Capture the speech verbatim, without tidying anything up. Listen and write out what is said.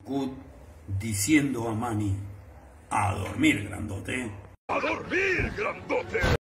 Cut diciendo a Manny: a dormir, grandote. ¡A dormir, grandote!